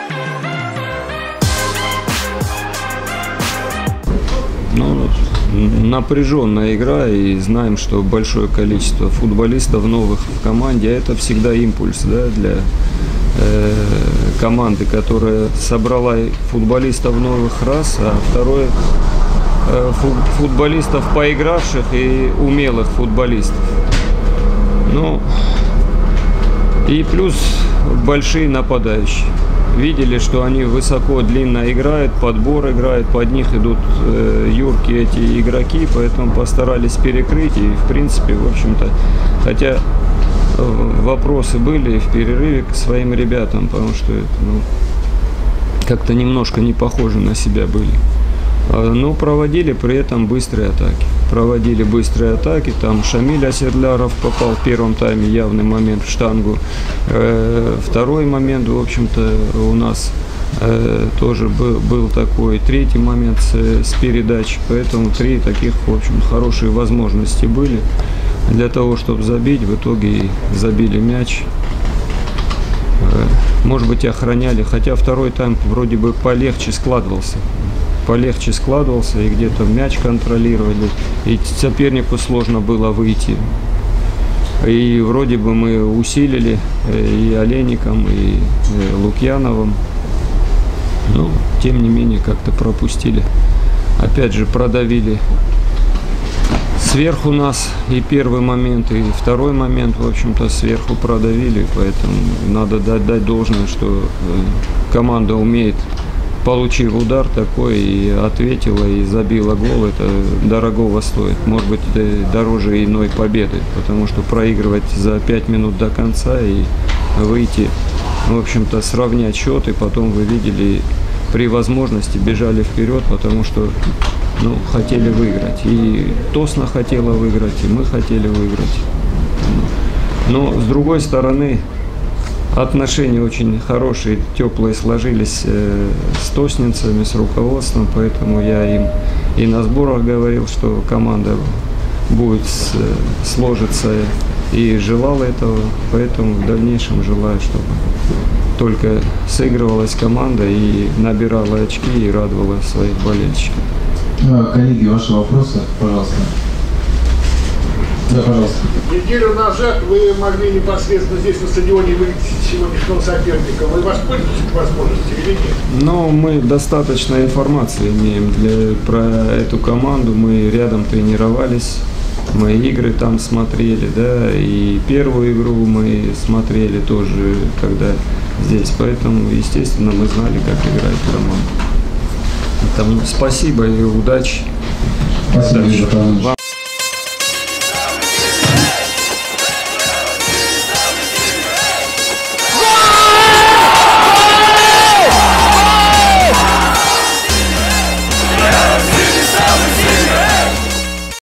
Ну, напряженная игра, и знаем, что большое количество футболистов новых в команде, это всегда импульс, да, для команды, которая собрала футболистов новых раз, а второе футболистов поигравших и умелых футболистов. Ну и плюс большие нападающие. Видели, что они высоко, длинно играют, подбор играет, под них идут юркие эти игроки, поэтому постарались перекрыть. И в принципе, в общем-то, хотя вопросы были в перерыве к своим ребятам, потому что это, ну, как-то немножко не похожи на себя были. Но проводили при этом быстрые атаки. Проводили быстрые атаки. Там Шамиль Оседляров попал в первом тайме, явный момент в штангу. Второй момент, в общем-то, у нас тоже был такой. Третий момент с передачи. Поэтому три таких, в общем, хорошие возможности были для того, чтобы забить. В итоге и забили мяч. Может быть, охраняли. Хотя второй тайм вроде бы полегче складывался. И где-то мяч контролировали, и сопернику сложно было выйти. И вроде бы мы усилили и Олейником, и Лукьяновым, но тем не менее как-то пропустили. Опять же продавили сверху нас и первый момент, и второй момент, в общем-то, сверху продавили, поэтому надо дать должное, что команда умеет, получив удар такой, и ответила, и забила гол, это дорогого стоит. Может быть, дороже иной победы, потому что проигрывать за 5 минут до конца и выйти, в общем-то, сравнять счет, и потом вы видели, при возможности бежали вперед, потому что, ну, хотели выиграть. И Тосна хотела выиграть, и мы хотели выиграть. Но, с другой стороны, отношения очень хорошие, теплые сложились с тоснинцами, с руководством, поэтому я им и на сборах говорил, что команда будет сложиться, и желал этого, поэтому в дальнейшем желаю, чтобы только сыгрывалась команда и набирала очки и радовала своих болельщиков. Коллеги, ваши вопросы, пожалуйста. Да, пожалуйста. Неделю назад вы могли непосредственно здесь на стадионе выйти сегодняшнего соперника. Вы воспользуетесь этой возможностью или нет? Ну, мы достаточно информации имеем про эту команду. Мы рядом тренировались, мы игры там смотрели, да, и первую игру мы смотрели тоже, когда здесь. Поэтому, естественно, мы знали, как играет команда. Там, спасибо и удачи. Спасибо.